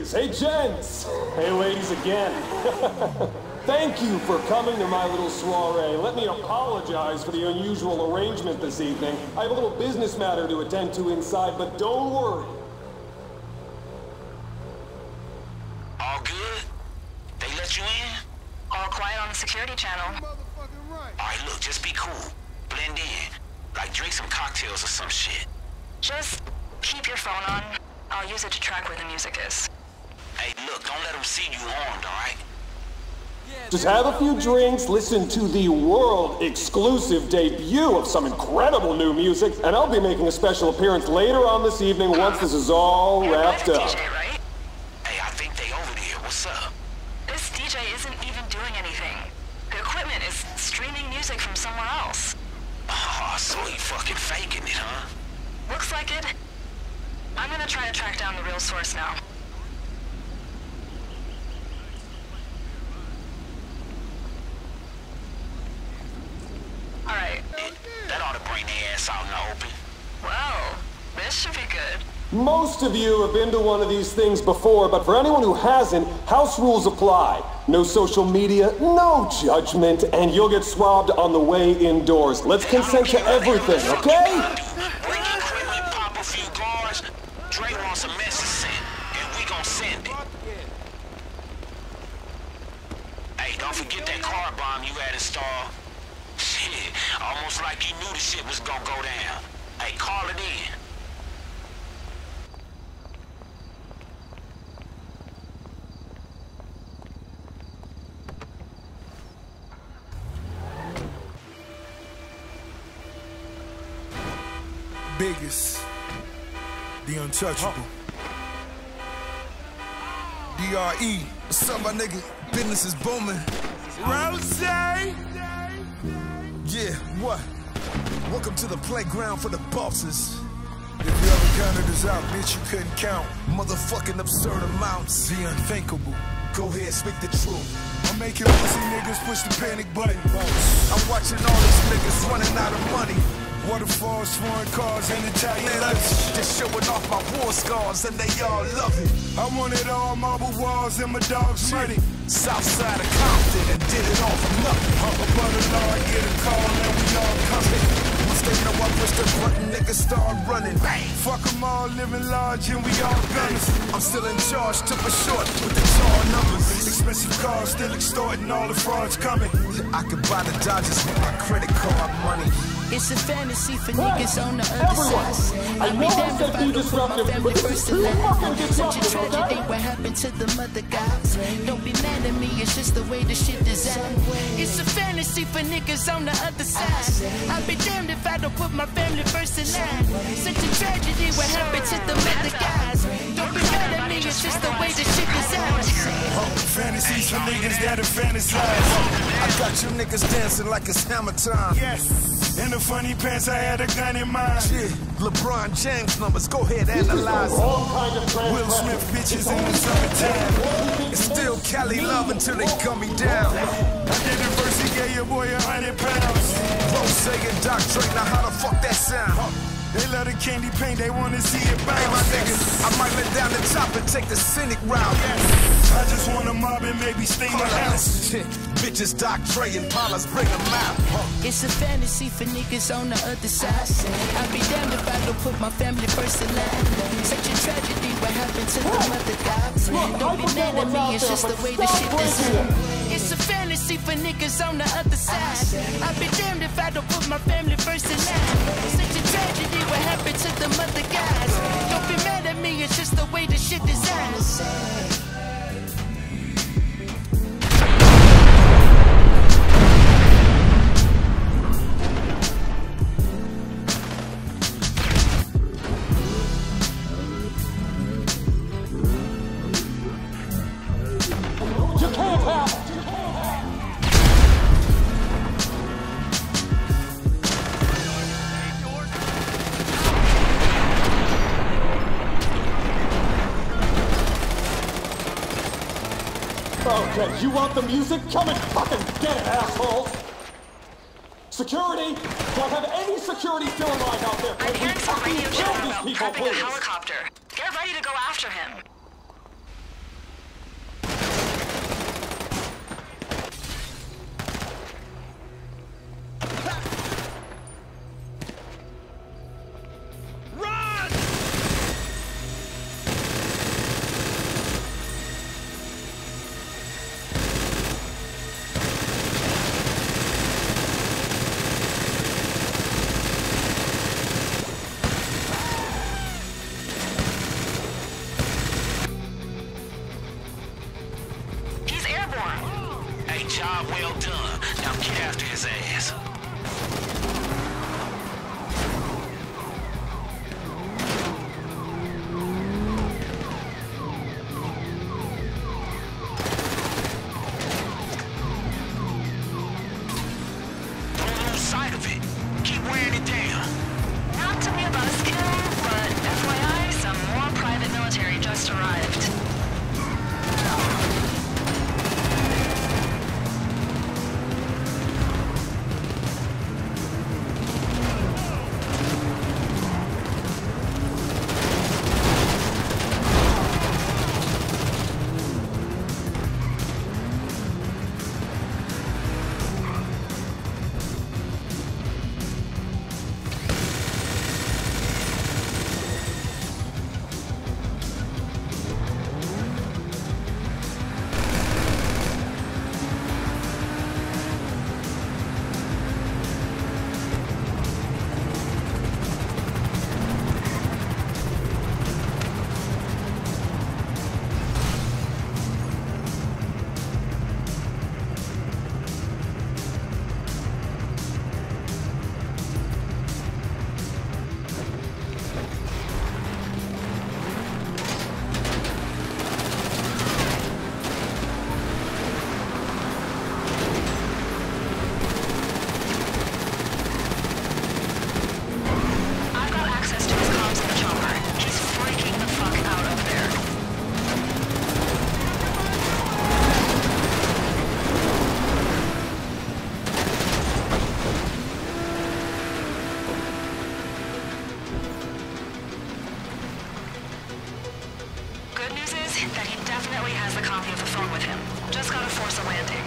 ladies. Hey, gents. Hey, ladies again. Thank you for coming to my little soiree. Let me apologize for the unusual arrangement this evening. I have a little business matter to attend to inside, but don't worry. All good? They let you in? All quiet on the security channel. Alright, look, just be cool. Blend in. Like, drink some cocktails or some shit. Just keep your phone on. I'll use it to track where the music is. Hey, look, don't let them see you armed, alright? Just have a few drinks, listen to the world-exclusive debut of some incredible new music, and I'll be making a special appearance later on this evening once this is all wrapped up. DJ, right? Hey, I think they over there. What's up? This DJ isn't even doing anything. The equipment is streaming music from somewhere else. Oh, so he fucking faking it, huh? Looks like it. I'm gonna try to track down the real source now. Alright. That ought to bring their ass out in the open. Well, this should be good. Most of you have been to one of these things before, but for anyone who hasn't, house rules apply. No social media, no judgment, and you'll get swabbed on the way indoors. Let's consent to everything, okay? Bring equipment, pop a few guards. Dre wants a message sent, and we gon' send it. Hey, don't forget that car bomb you had installed. Shit, almost like you knew the shit was gonna go down. Hey, call it in. Biggest, the untouchable. DRE. What's up, my nigga? Business is booming. Rose! Yeah, what? Welcome to the playground for the bosses. If you ever counted us out, bitch, you couldn't count. Motherfucking absurd amounts. The unthinkable. Go ahead, speak the truth. I'm making pussy niggas push the panic button. I'm watching all these niggas running out of money. Waterfalls, foreign cars, and Italian lunch. Just showing off my war scars, and they all love it. I wanted all marble walls and my dogs ready. Southside of Compton, and did it all for nothing. Up above the law, I get a call, and we all coming. Once they know I push the button, niggas start running. Bang. Fuck them all, living large, and we all gunners. I'm still in charge, took a short with the tall numbers. Expensive cars, still extorting all the frauds coming. I could buy the Dodgers with my credit card money. It's a fantasy for niggas on the other side. I'll be damned if I don't put my family first in line. Such a tragedy, what happened to the mother guys? Don't be mad at me, it's just the way the shit designed. It's a fantasy for niggas on the other side. I'll be damned if I don't put my family first in line. Such a tragedy, what happened to the mother guys? Don't be mad at me, it's just the way the shit designed. Fantasies for niggas that are fantasize. I got you niggas dancing like it's hammer time. Yes. In the funny pants, I had a gun in mind. Shit, LeBron James numbers, go ahead, analyze. Will Smith bitches in the summertime. It's still Cali love until they gun me down. I did the verse, he gave your boy 100 pounds. Rose and Doc Dre, now how the fuck that sound? They love the candy paint, they wanna see it bounce. Hey, my nigga, I might let down the top and take the scenic route. I just wanna mob and maybe stay in the house. Shit, bitches, Doc Dre and Paula's, bring them out. It's a fantasy for niggas on the other side. I'll be damned if I don't put my family first in line. Such a tragedy, what happened to the mother guys? Don't be mad at me, it's just the way the shit is. It's a fantasy for niggas on the other side. I'll be damned if I don't put my family first in line. Such a tragedy, what happened to the mother guys? Don't be mad at me, it's just the way the shit designed. Okay, you want the music? Come and fucking get it, assholes! Security! Don't have any security still in line out there! I'm hearing some radio chatter about people, prepping a please. helicopter. Get ready to go after him. Now get after his ass. Don't lose sight of it. Keep wearing it down. Not to be a buzzkill, but FYI, some more private military just arrived. That he definitely has the copy of the phone with him. Just gotta force a landing.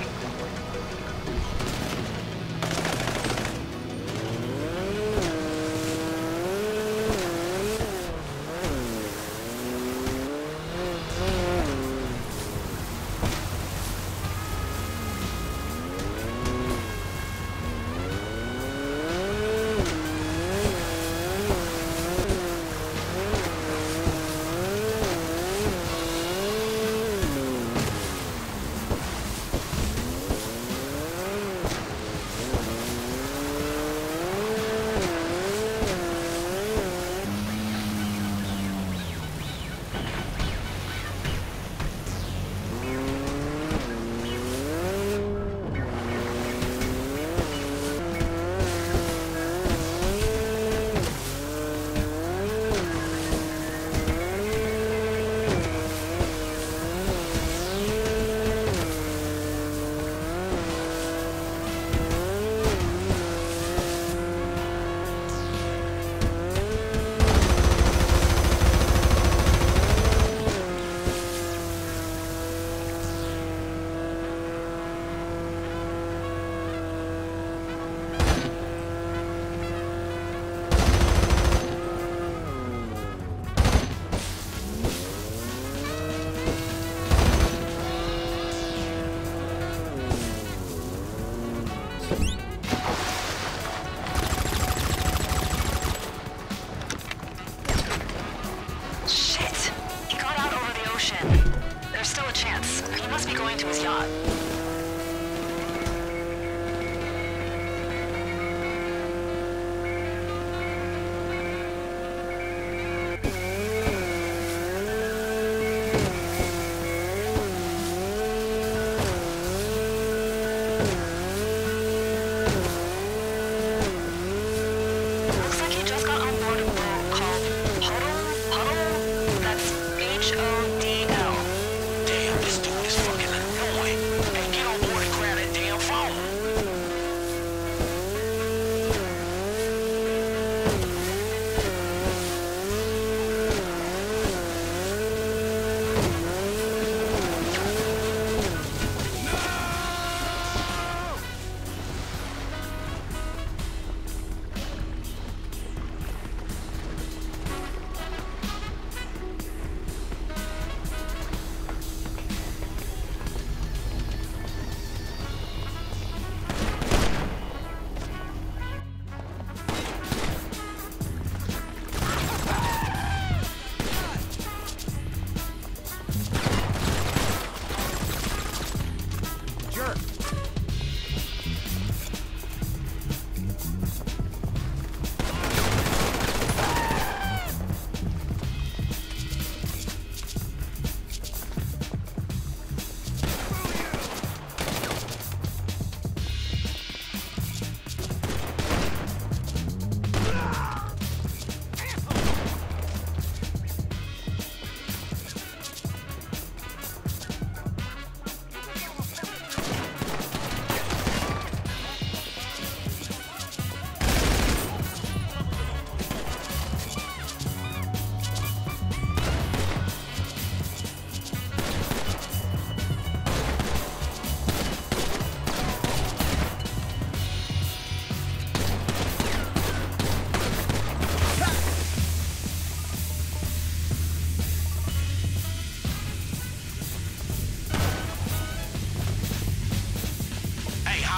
There's still a chance. He must be going to his yacht.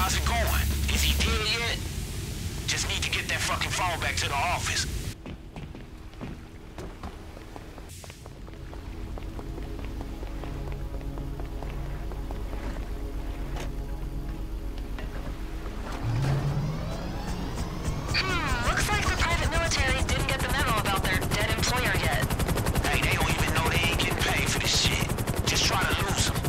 How's it going? Is he dead yet? Just need to get that fucking phone back to the office. Looks like the private military didn't get the memo about their dead employer yet. Hey, they don't even know they ain't getting paid for this shit. Just try to lose them.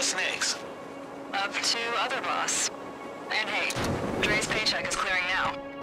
Up to other boss. And hey, Dre's paycheck is clearing now.